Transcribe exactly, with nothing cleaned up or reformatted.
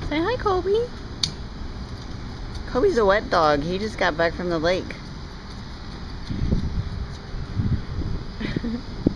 Say hi, Kobe. Kobe's a wet dog. He just got back from the lake.